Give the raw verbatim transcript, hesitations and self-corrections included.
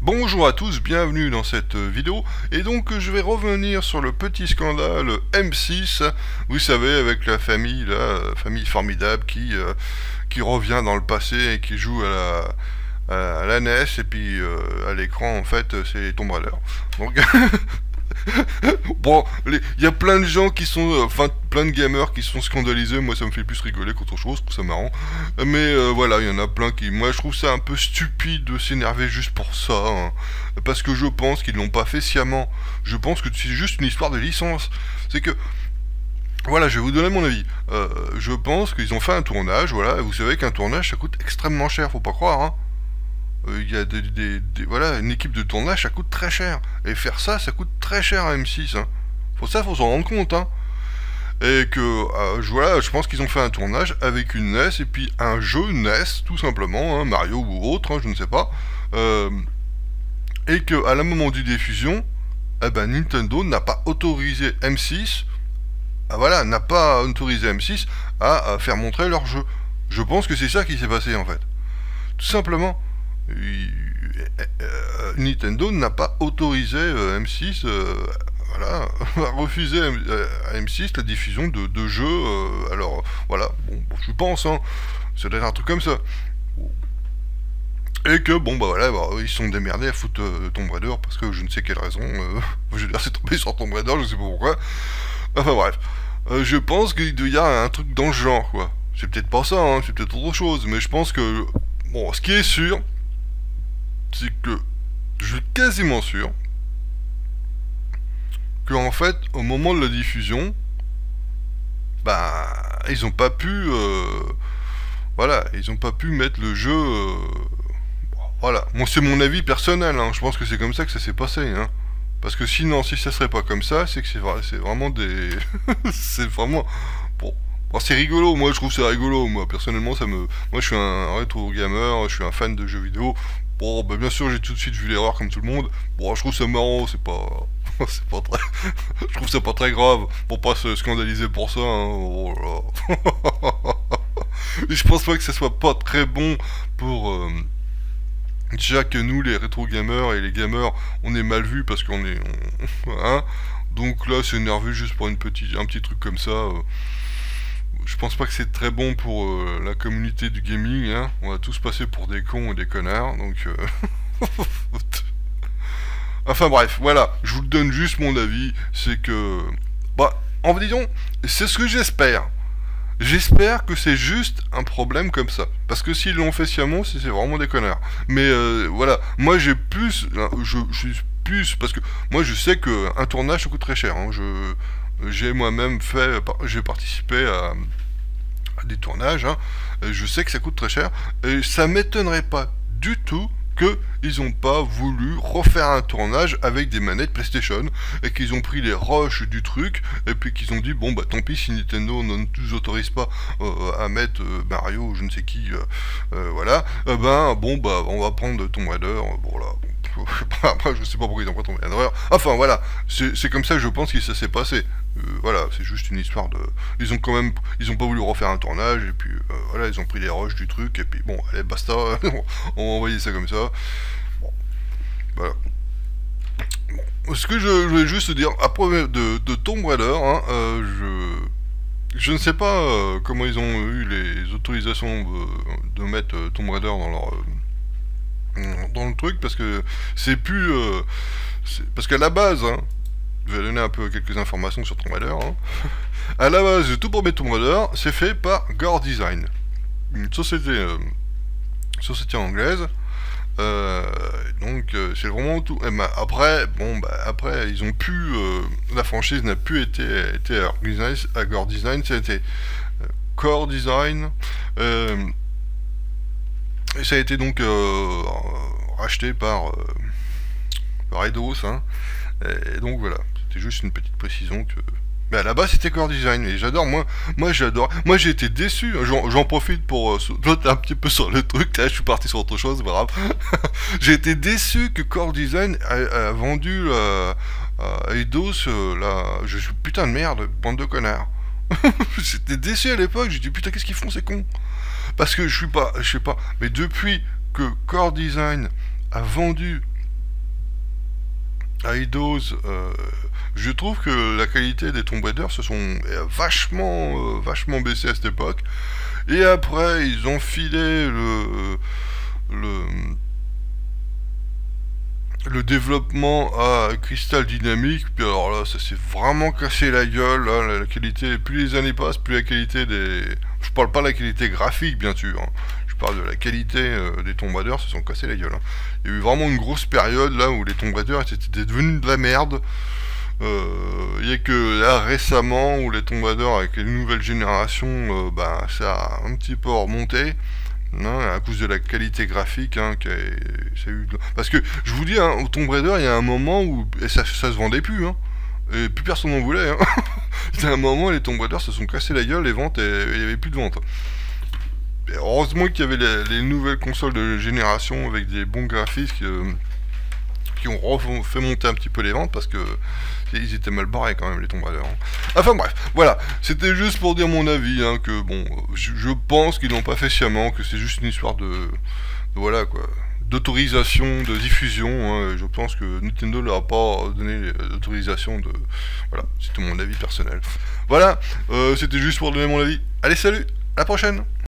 Bonjour à tous, bienvenue dans cette vidéo, et donc je vais revenir sur le petit scandale M six, vous savez, avec la famille, la famille formidable qui, euh, qui revient dans le passé et qui joue à la, à la N E S, et puis euh, à l'écran, en fait, c'est Tomb Raider. Donc... Bon, il y a plein de gens qui sont, euh, enfin plein de gamers qui sont scandalisés, moi ça me fait plus rigoler qu'autre chose, je trouve ça marrant. Mais euh, voilà, il y en a plein qui, moi je trouve ça un peu stupide de s'énerver juste pour ça, hein, parce que je pense qu'ils l'ont pas fait sciemment, je pense que c'est juste une histoire de licence, c'est que, voilà, je vais vous donner mon avis, euh, je pense qu'ils ont fait un tournage, voilà, et vous savez qu'un tournage ça coûte extrêmement cher, faut pas croire, hein. Il euh, y a des, des, des... Voilà, une équipe de tournage, ça coûte très cher. Et faire ça, ça coûte très cher à M six. Hein. Faut ça, faut s'en rendre compte. Hein. Et que, euh, je, voilà, je pense qu'ils ont fait un tournage avec une N E S et puis un jeu N E S, tout simplement, hein, Mario ou autre, hein, je ne sais pas. Euh, et que, à la moment du diffusion, eh ben, Nintendo n'a pas autorisé M six, ah, voilà, n'a pas autorisé M six à, à faire montrer leur jeu. Je pense que c'est ça qui s'est passé, en fait. Tout simplement. Euh, Nintendo n'a pas autorisé euh, M six, euh, voilà, a refusé à M six la diffusion de, de jeux, euh, alors, voilà, bon, je pense, hein, ça doit être un truc comme ça. Et que, bon, bah voilà, bah, ils sont démerdés à foutre euh, Tomb Raider, parce que je ne sais quelle raison, euh, je veux dire, c'est tombé sur Tomb Raider, je sais pas pourquoi. Enfin bref, euh, je pense qu'il y a un truc dans le genre, quoi. C'est peut-être pas ça, hein, c'est peut-être autre chose, mais je pense que, bon, ce qui est sûr, c'est que je suis quasiment sûr que en fait au moment de la diffusion, bah ils ont pas pu, euh, voilà, ils ont pas pu mettre le jeu, euh, voilà. Moi c'est mon avis personnel, hein. Je pense que c'est comme ça que ça s'est passé, hein. Parce que sinon, si ça serait pas comme ça, c'est que c'est c'est vraiment des, c'est vraiment bon. Bon, c'est rigolo, moi je trouve ça rigolo, moi personnellement ça me... Moi je suis un rétro gamer, je suis un fan de jeux vidéo. Bon, bah bien sûr j'ai tout de suite vu l'erreur comme tout le monde. Bon, je trouve ça marrant, c'est pas... c'est pas très... je trouve ça pas très grave, pour pas se scandaliser pour ça, hein. Oh là là. Je pense pas que ça soit pas très bon pour... Euh... Déjà que nous, les rétro gamers et les gamers, on est mal vus parce qu'on est... On... hein. Donc là, c'est nerveux juste pour une petite... un petit truc comme ça... Euh... Je pense pas que c'est très bon pour euh, la communauté du gaming, hein. On va tous passer pour des cons et des connards, donc... Euh... enfin bref, voilà, je vous donne juste mon avis, c'est que... Bah, en disant, c'est ce que j'espère. J'espère que c'est juste un problème comme ça. Parce que s'ils l'ont fait sciemment, c'est vraiment des connards. Mais euh, voilà, moi j'ai plus... Je, je suis plus... Parce que moi je sais qu'un tournage ça coûte très cher, hein. Je... J'ai moi-même fait, j'ai participé à, à des tournages, hein, et je sais que ça coûte très cher, et ça m'étonnerait pas du tout qu'ils n'ont pas voulu refaire un tournage avec des manettes PlayStation, et qu'ils ont pris les rushs du truc, et puis qu'ils ont dit, bon bah tant pis si Nintendo ne nous autorise pas euh, à mettre euh, Mario ou je ne sais qui, euh, euh, voilà, euh, ben bon bah on va prendre Tomb Raider, euh, bon là, bon. Après, je sais pas pourquoi ils ont pas tombé à l'erreur. Enfin, voilà, c'est comme ça que je pense que ça s'est passé. Euh, voilà, c'est juste une histoire de... Ils ont quand même... Ils ont pas voulu refaire un tournage, et puis, euh, voilà, ils ont pris les rushs du truc, et puis, bon, allez, basta, on va envoyer ça comme ça. Bon, voilà. Bon. Ce que je, je voulais juste dire, après de, de Tomb Raider, hein, euh, je... Je ne sais pas euh, comment ils ont eu les autorisations de, de mettre euh, Tomb Raider dans leur... Euh, dans le truc, parce que c'est plus euh, parce qu'à la base, hein, je vais donner un peu quelques informations sur Tomb Raider, hein. À la base, tout pour mettre Tomb Raider, c'est fait par Gore Design, une société euh, société anglaise, euh, donc euh, c'est vraiment tout. Et bah, après, bon bah après ils ont pu, euh, la franchise n'a plus été été à Gore Design, c'était euh, Core Design, euh, et ça a été donc euh, racheté par, euh, par Eidos, hein. Et donc voilà, c'était juste une petite précision que... Mais à la base c'était Core Design, et j'adore, moi, moi j'adore, moi j'ai été déçu, j'en profite pour euh, sauter un petit peu sur le truc, là je suis parti sur autre chose, c'est pas grave. J'ai été déçu que Core Design a, a vendu euh, à Eidos, euh, là, je suis putain de merde, bande de connards. J'étais déçu à l'époque, j'ai dit putain qu'est-ce qu'ils font ces cons. Parce que je suis pas, je sais pas, mais depuis que Core Design a vendu Eidos, euh, je trouve que la qualité des Tomb Raider se sont vachement, euh, vachement baissées à cette époque. Et après, ils ont filé le, le, le développement à Crystal Dynamics. Puis alors là, ça s'est vraiment cassé la gueule. Là, la, la qualité, plus les années passent, plus la qualité des... Je parle pas de la qualité graphique, bien sûr. Hein. Je parle de la qualité euh, des Tomb Raider, se sont cassés la gueule. Hein. Il y a eu vraiment une grosse période là où les Tomb Raider étaient devenus de la merde. Euh, il n'y a que là récemment où les Tomb Raider avec les nouvelles générations, euh, bah, ça a un petit peu remonté. Hein, à cause de la qualité graphique hein, qui a, ça a eu... Parce que je vous dis, hein, au Tomb Raider, il y a un moment où et ça, ça se vendait plus. Hein. Et plus personne n'en voulait. Hein. C'était un moment où les Tomb Raider se sont cassés la gueule, les ventes, et il n'y avait plus de ventes. Et heureusement qu'il y avait les, les nouvelles consoles de génération avec des bons graphismes euh, qui ont fait monter un petit peu les ventes parce que ils étaient mal barrés quand même les Tomb Raider. Hein. Enfin bref, voilà, c'était juste pour dire mon avis, hein, que bon, je, je pense qu'ils n'ont pas fait sciemment, que c'est juste une histoire de, de voilà quoi, d'autorisation, de diffusion. Hein, je pense que Nintendo leur a pas donné l'autorisation de, voilà, c'était mon avis personnel. Voilà, euh, c'était juste pour donner mon avis. Allez, salut, à la prochaine.